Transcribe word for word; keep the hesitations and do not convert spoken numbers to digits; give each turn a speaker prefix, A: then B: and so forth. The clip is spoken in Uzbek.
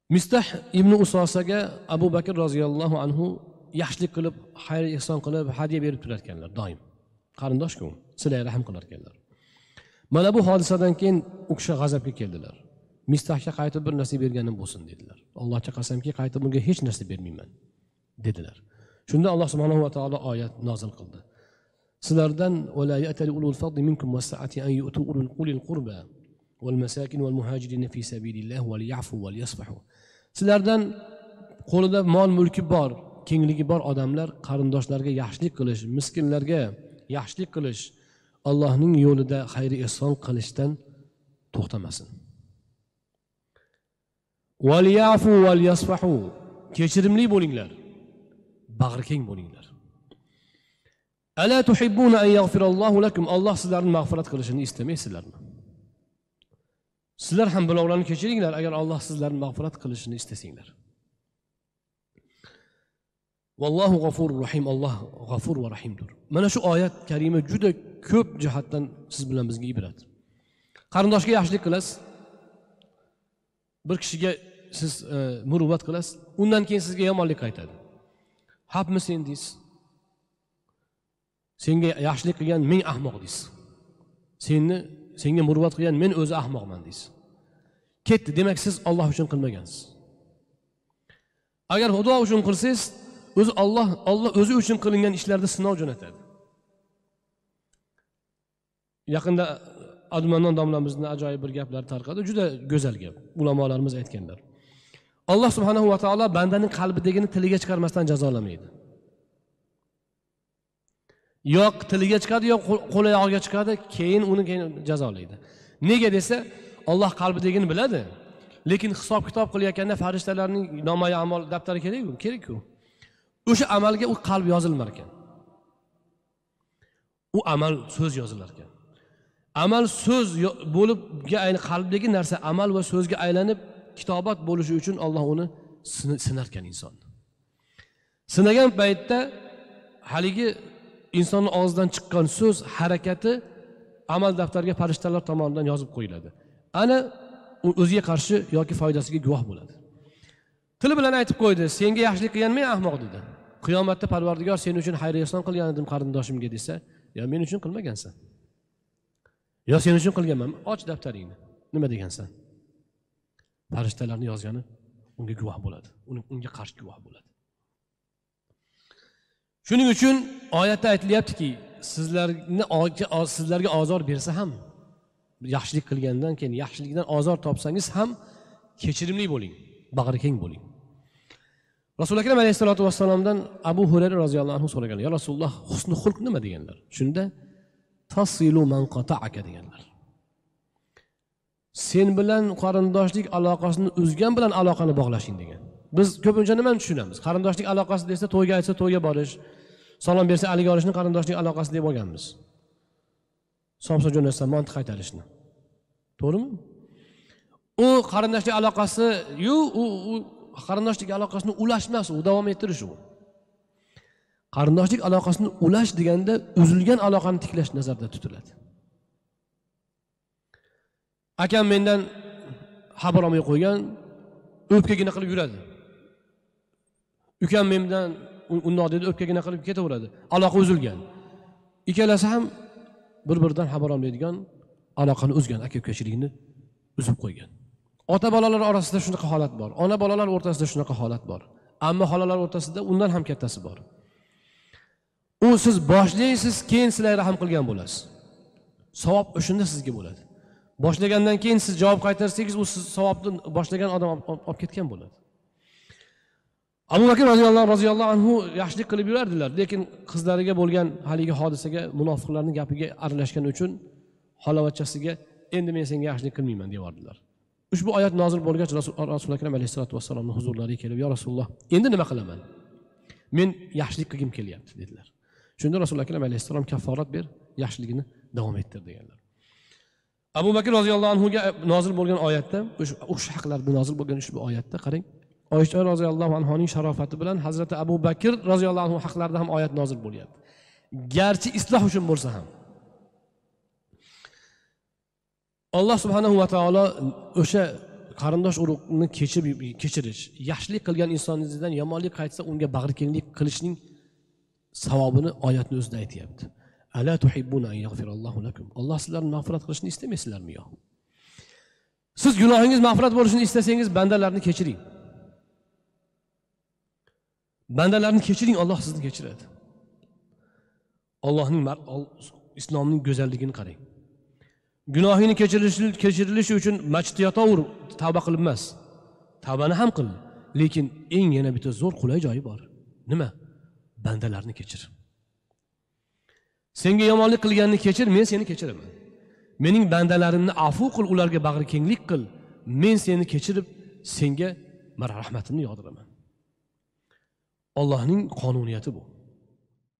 A: Mistah ibn Usosaga Abu Bakr roziyallohu anhu yaxshilik qilib, xayr ihson qilib, hadiya berib turarkanlar doim. Qarindosh-ku, silay rahim qilar ekanlar. Mana bu hodisadan keyin u kishi g'azabga keldilar. Mistahga qaytib bir narsa berganim bo'lsin dedilar. Allohga qasamki, qaytib bunga hech narsa bermayman dedilar. Shunda Alloh subhanahu va taolo oyat nozil qildi. Sizlardan wala ya'tali ulul fadli minkum wasa'ati an yu'tu ulul qurba wal masakin wal muhajirin fi sabilillah wal ya'fu wal yasfahu. Sizlardan qo'lida mol mulki bor, kengligi bor odamlar qarindoshlarga yaxshilik qilish, miskinlarga yaxshilik qilish, Allohning yo'lida xayr ihson qilishdan to'xtamasin. Wal ya'fu wal yasfahu. Kechirimli bo'linglar, bag'rikeng bo'linglar. Ala tuhibbuna an yaghfirallohu lakum. Alloh sizlarning mag'firat qilishini istamaysizlarmi? Sizlar ham birovlarni kechiringlar agar Alloh sizlarning mag'firat qilishini istasanglar. Vallohu g'afurur rahim. Alloh g'afur va rahimdir. Mana shu oyat karima juda ko'p jihatdan siz bilan bizga ibrat. Qarindoshga yaxshilik qilasiz. Bir kishiga siz e, muruvvat qilasiz, undan keyin sizga yomonlik qaytadi. Haqmi sen deysiz. Senga yaxshilik qilgan men ahmoq deysiz. Senni senga muruvvat qilgan men o'zi ahmoqman deysiz. Ketdi, demak siz Alloh uchun qilmagansiz. Agar Xudo uchun qilsangiz, o'zi Alloh Alloh o'zi uchun qilingan ishlarda sinov jo'natadi. Yaqinda Admanon domlamizning ajoyib bir gaplari tarqadi, juda go'zal gap. Ulamolarimiz aytganlar. Alloh subhanahu va taolo bandaning qalbidagini tiliga chiqarmasdan jazolamaydi. Yo'q tiliga chiqadi, yo'q qo'l oyog'iga chiqadi, keyin uni keyin jazolaydi. Nega desa, Alloh qalbidagini biladi. Lekin hisob kitob qilayotganda farishtalarning nomai amal daftari kerak-ku, kerak-ku. O'sha amalga u qalb yozilmar ekan. U amal so'z yozilar ekan. Amal so'z bo'libga ayni qalbdagi narsa amal va so'zga aylanib kitobat bo'lishi uchun Alloh uni sinar ekan insonni. Sinagan paytda haligi insonning og'zidan chiqqan so'z harakati amal daftariga farishtalar tomonidan yozib qo'yiladi. Ana o'ziga qarshi yoki foydasiga guvoh bo'ladi. Tili bilan aytib qo'ydi, senga yaxshilik qilgan men ahmoq dedi. Qiyomatda Parvardigor sen uchun xayr ihson qilgan edim qarindoshimga desa, yo men uchun qilmagansan. Yo sen uchun qilganman, och daftaringni. Nima degansan? Farishtalarning yozgani unga guvoh bo'ladi. Unga qarshi guvoh bo'ladi. Shuning uchun oyatda aytilyaptiki, sizlarni sizlarga ozor bersa ham, yaxshilik qilgandan keyin yaxshilikdan ozor topsangiz ham kechirimli bo'ling, bag'rikeng bo'ling. Rasululloh akram alayhisolatu vassalomdan Abu Hurayra roziyallohu anhu so'ragan, "Ya Rasululloh, husnul xulq nima?" deganlar. Shunda tasilu man qata'aka deganlar. Sen bilan qarindoshlik aloqasini uzgan bilan aloqani bog'lashing degan. Biz ko'pincha nimani tushunamiz? Qarindoshlik aloqasi desa to'yga aytsa to'yga borish, salom bersa aliga olishni qarindoshlik aloqasi deb olganmiz. Somsa jo'natsa mont qaytarishni. To'g'rimi? U qarindoshlik aloqasi, yu u qarindoshlik aloqasini ulashmas, u davom ettirish u. Qarindoshlik aloqasini ulash deganda uzilgan aloqani tiklash nazarda tutiladi. Akam mendan xabar olmay qo'ygan, o'pkagina qilib yuradi. Ukam mendan undoq dedi, o'pkagina qilib ketaveradi. Aloqa uzilgan. Ikkalasi ham bir-biridan xabar olmaydigan aloqani uzgan, aka-ukachilikni uzib qo'ygan. Ota bolalar orasida shunaqa holat bor. Ona bolalar o'rtasida shunaqa holat bor. Amma xolalar o'rtasida undan ham kattasi bor. U siz boshlaysiz, keyin sizlar rahim qilgan bo'lasiz. Savob o'shunda sizga bo'ladi. Boshlagandan keyin siz javob qaytarsangiz, u siz savobni boshlagan odam olib ketgan bo'ladi. Abu Bakr roziyallohu roziyallohu anhu yaxshilik qilib yurardilar, lekin qizlariga bo'lgan haligi hodisaga, munofiqlarning gapiga aralashgani uchun xolavachchasiga endi men senga yaxshilik qilmayman deyordilar. Ushbu oyat nozil bo'lgach Rasululloh akram alayhisolatu vassalomning huzurlariga kelib, "Ya Rasululloh, endi nima qilaman? Men yaxshilik qilgim kelyapti" dedilar. Shunda Rasululloh akram alayhisalom kafforat ber, yaxshiligini davom ettir deganlar. Abu Bakr roziyallohu anhu ga nozil bo'lgan oyatda, o'sha haqlarda nozil bo'lgan ushbu oyatda qarang, Oysha roziyallohu anhoning sharofati bilan Hazrati Abu Bakr roziyallohu anhu haqlarida ham oyat nozil bo'lyapti. Garchi isloh uchun bo'lsa ham. Alloh subhanahu va taolo o'sha qarindosh urug'ni kechirib kechirish, yaxshilik qilgan insoningizdan yomonlik qaytsa unga bag'rikenglik qilishning savobini oyatning o'zida aytayapti. Ala tuhibbuna an yaghfirallohu lakum. Alloh sizlarni mag'firat qilishni istamaysizlarmi yo? Siz gunohingiz mag'firat bo'lishini istasangiz bandalarni kechiring. Bandalarni kechiring, Alloh sizni kechiradi. Allohning islomning go'zalligini qarang. Gunohingni kechirilishi kechirilishi uchun masjidda yotaver, tavba qilib emas. Tavbani ham qil, lekin eng yana bitta zo'r qulay joyi bor. Nima? Bandalarni kechir. Senga yomonlik qilganini kechir, men seni kechiraman. Mening bandalarimni afu qil, ularga bag'rikenglik qil. Men seni kechirib, senga rahmatimni yog'diraman. Allohning qonuniyati bu.